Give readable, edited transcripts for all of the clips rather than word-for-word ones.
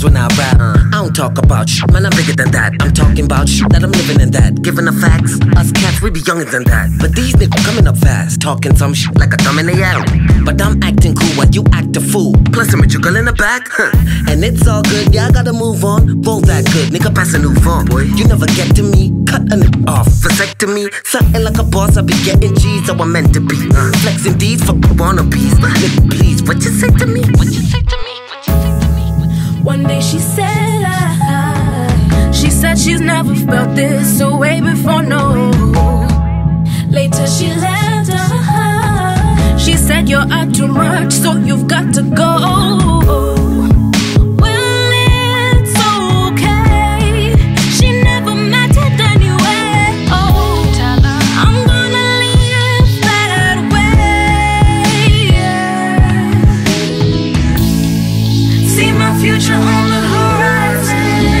sometimes when I rap. I don't talk about shit, man, I'm bigger than that. I'm talking about shit that I'm living in that. Giving the facts, us cats, we be younger than that. But these niggas coming up fast, talking some shit like a thumb in the air. But I'm acting cool while you act a fool. Plus I'm a jiggle in the back, and it's all good, yeah, I gotta move on. Roll that good, nigga, pass a new form, boy. You never get to me, cut a nigga off, vasectomy. Something like a boss, I be getting G's, how I'm meant to be. Flexing these for wannabes. Nigga, please, what you say to me? What you say to me? What you say to me? One day she said she's never felt this way before, no. Later she left her. She said you're out too much, so you've got to go. Future on the horizon.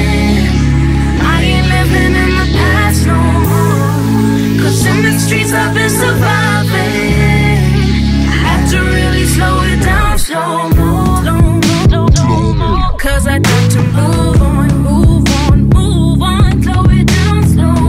I ain't living in the past no more. Cause in the streets I've been surviving. I had to really slow it down, slow more. Cause I got to move on, slow it down,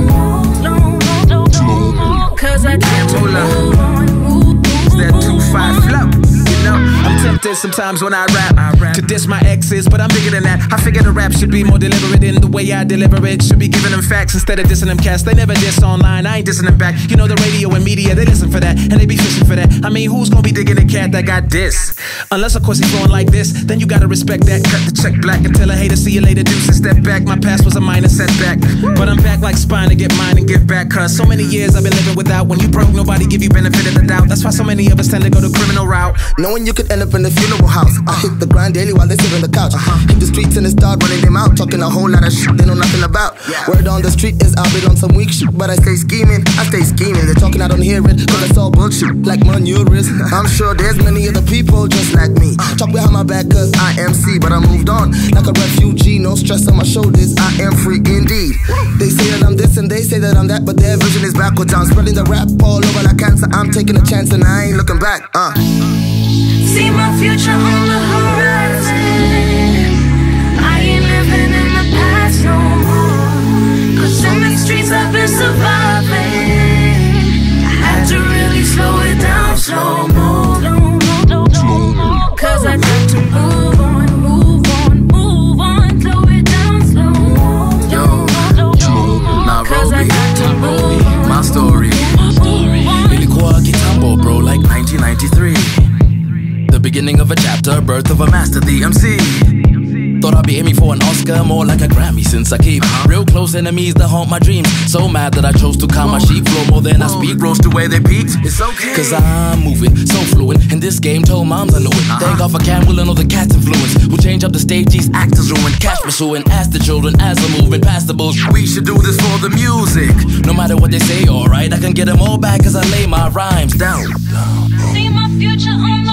slow more. Cause I got to move on, It's that 2-5 flow. I'm tempted sometimes when I rap to diss my exes, but I'm bigger than that. I figure the rap should be more deliberate in the way I deliver it. Should be giving them facts instead of dissing them cats. They never diss online, I ain't dissing them back. You know the radio and media, they listen for that, and they be fishing for that. I mean, who's gonna be digging a cat that got diss? Unless of course he's going like this, then you gotta respect that. Cut the check black and tell a hater see you later, deuce and step back. My past was a minor setback, but I'm back like spine to get mine and give back. Cause so many years I've been living without. When you broke, nobody give you benefit of the doubt. That's why so many of us tend to go the criminal route, knowing you could end up in the funeral house. I hit the grind daily while they sit on the couch. Hit the streets and it's dark, running them out. Talking a whole lot of shit they know nothing about. Word on the street is I've been on some weak shit, but I stay scheming, They're talking, I don't hear it, cause it's all bullshit, like maneuvers. I'm sure there's many other people just like me. Talk behind my back cause I am C, but I moved on like a refugee. No stress on my shoulders, I am free indeed. They say that I'm this and they say that I'm that, but their vision is backwards. I'm spreading the rap all over like cancer. I'm taking a chance and I ain't looking back. See my future on the horizon. I ain't living in the past no more. Cause in the streets I've been surviving. I had to really slow it down, slow more. Cause I got to move on, slow it down, slow more. Cause I got to move on. My story. Ilikuwa kitambo, bro, like 1993. The beginning of a chapter, birth of a master, the MC. Thought I'd be aiming for an Oscar, more like a Grammy, since I keep real close enemies that haunt my dreams. So mad that I chose to calm my sheep flow more than I speak. Roast the way they peaked, it's okay. Cause I'm moving, so fluent. In this game, told moms I knew it. Thank God for Camp Mulla, know the cat's influence. We'll change up the stage, these actors ruin. Cash pursuing, ask the children as I'm moving past the bullshit. We should do this for the music. No matter what they say, alright, I can get them all back cause I lay my rhymes down. See my future on the